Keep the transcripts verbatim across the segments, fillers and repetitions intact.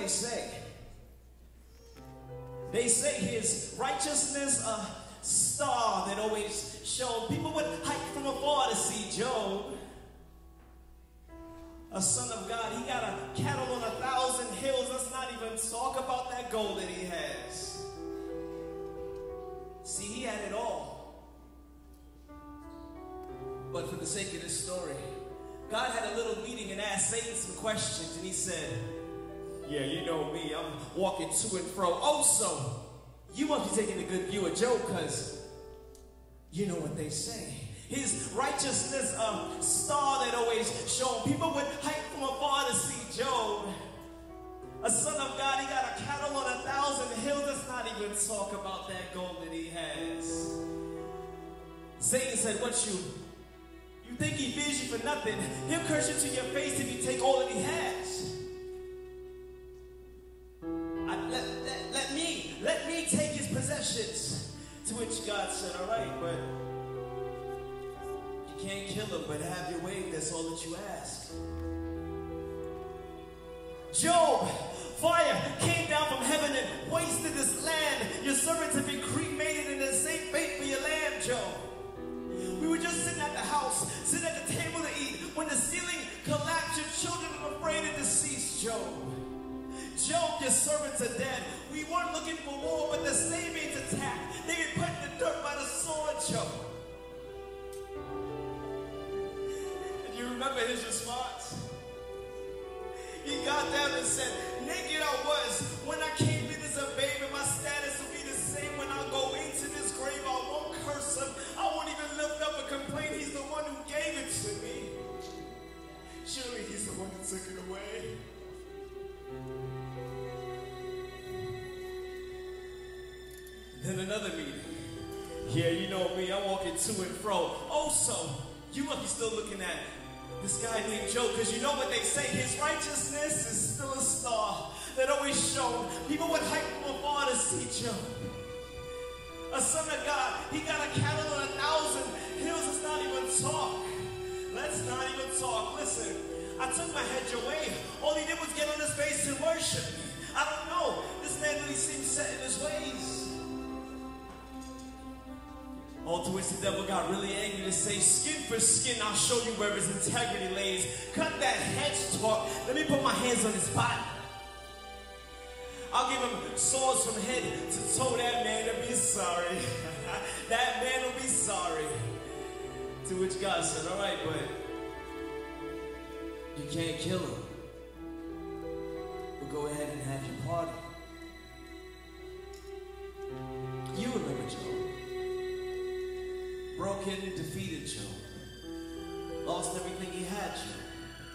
they say? They say his righteousness a star that always shone. People would hike from afar to see Job. A son of God, he got a cattle on a thousand hills. Let's not even talk about that gold that he has. See, he had it all. But for the sake of this story, God had a little meeting and asked Satan some questions, and he said, yeah, you know me, I'm walking to and fro. Oh, so you must be taking a good view of Job, because you know what they say. His righteousness, a star that always shone. People would hike from afar to see Job. A son of God, he got a cattle on a thousand hills. Let's not even talk about that gold that he has. Satan said, what you, you think he fears you for nothing? He'll curse you to your face if you take all that he has. I, let, let, let me, let me take his possessions. To which God said, all right, but you can't kill him, but have your way. That's all that you ask. Job, fire came down from heaven and wasted this land. Your servants have been cremated and the same fate for your lamb, Job. We were just sitting at the house, sitting at the table to eat, when the ceiling collapsed. Your children were afraid and deceased, Job. Job, your servants are dead. We weren't looking for war, but the Sabians attacked. They get put in the dirt by the sword, Job. And you remember his response? He got down and said, naked I was when I came in as a baby. My status will be the same when I go into this grave. I won't curse him. I won't even lift up a complaint. He's the one who gave it to me. Surely he's the one who took it away. Then another meeting. Yeah, you know me, I'm walking to and fro. Oh, so you must be still looking at this guy named Job, because you know what they say, his righteousness is still a star that always shone. People would hike from afar to see Job. A son of God, he got a cattle on a thousand hills. Let's not even talk. Let's not even talk. Listen, I took my head away. All he did was get on his face and worship me. I don't know. This man really seems set in his ways. All to which the devil got really angry to say, skin for skin, I'll show you where his integrity lays. Cut that hedge talk. Let me put my hands on his body. I'll give him swords from head to toe. That man will be sorry. That man will be sorry. To which God said, all right, but you can't kill him. But go ahead and have your party. You remember Job. Broken, defeated Job. Lost everything he had, Job.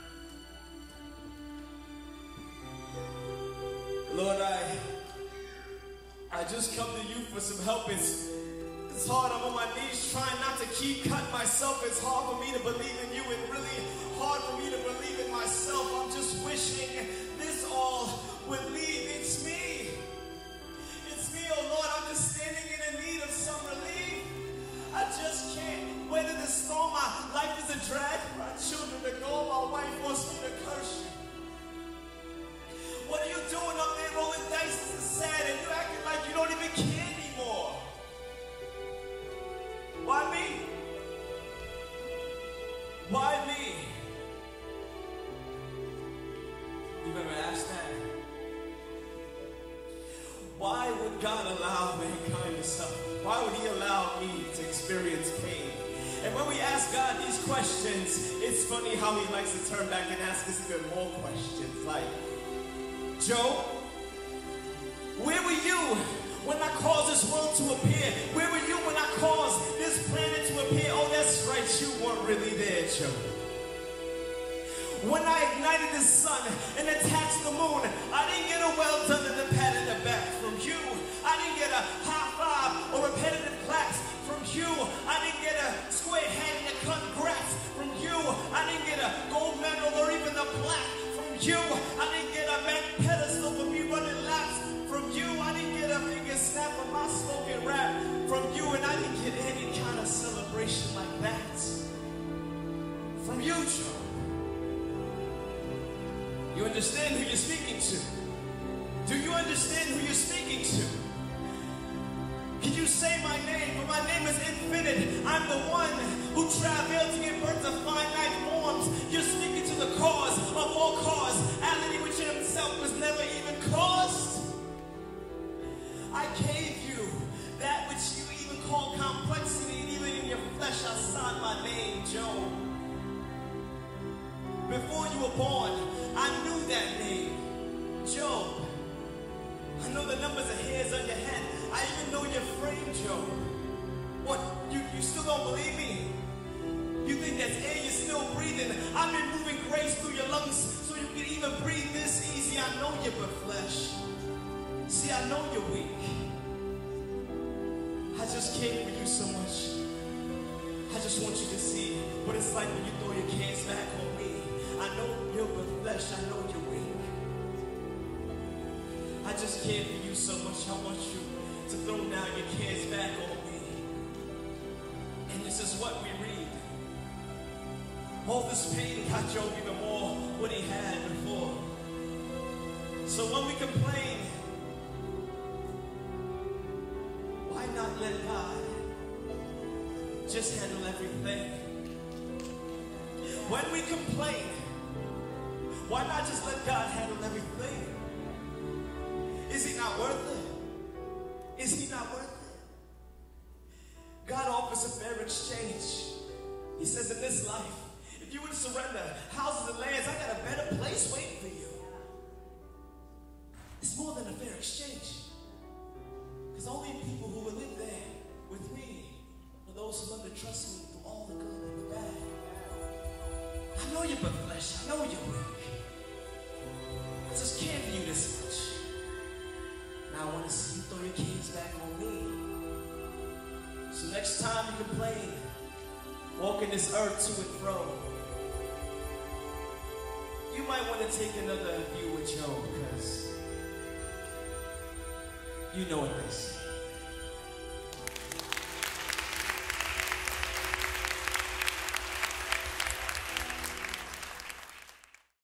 Lord, I I just come to you for some help. It's, it's hard. I'm on my knees trying not to keep cutting myself. It's hard for me to believe in you and really hard for me to believe in myself. I'm just wishing this all would leave. It's me. It's me, oh Lord. I'm just standing in the need of some relief. I just can't weather the storm. My life is a drag for our children to go. My wife wants me to curse you. What are you doing up there rolling dice? This is sad, and you acting like you don't even care anymore. Why me? Why me? You've ever asked that? Why would God allow mankind to suffer? Why would he allow me to experience pain? And when we ask God these questions, it's funny how he likes to turn back and ask us even more questions. Like, Job, where were you when I caused this world to appear? Where were you when I caused this planet to appear? Oh, that's right, you weren't really there, Job. When I ignited the sun and attached the moon, I didn't get a well done and a pat in the back from you. I didn't get a high five or repetitive claps from you. I didn't get a square hand and a congrats from you. I didn't get a gold medal or even a plaque from you. I didn't get a back pedestal for me running laps from you. I didn't get a finger snap of my spoken rap from you. And I didn't get any kind of celebration like that from you, Joe. You understand who you're speaking to? Do you understand who you're speaking to? Can you say my name? For my name is infinite. I'm the one who traveled to give birth to finite forms. You're speaking to the cause of all causality, which in himself was never even caused. I gave you that which you even call complexity, and even in your flesh I signed my name, Job. Before you were born, I knew that name, Job. I know the numbers of hairs on your head. I even know your frame, Job. What, you, you still don't believe me? You think that's air you're still breathing? I've been moving grace through your lungs so you can even breathe this easy. I know you're but flesh. See, I know you're weak. I just care for you so much. I just want you to see what it's like when you throw your cares back on me. I know you're but flesh. I know you're weak. I just care for you so much. I want you to throw down your cares back on me. And this is what we read. All this pain got Job even more what he had before. So when we complain, why not let God just handle everything? When we complain, why not just let God handle everything? Is he not worth it? Is he not worth it? God offers a fair exchange. He says in this life, if you would surrender houses and lands, I got a better place waiting for you. It's more than a fair exchange. Because only people who will live there with me are those who learn to trust me through all the good and the bad. I know you're but flesh. I know you're weak. I just care for you this much. Now I want to see you throw your kids back on me. So next time you complain, walking this earth to and fro, you might want to take another view with Job, because you know what they say.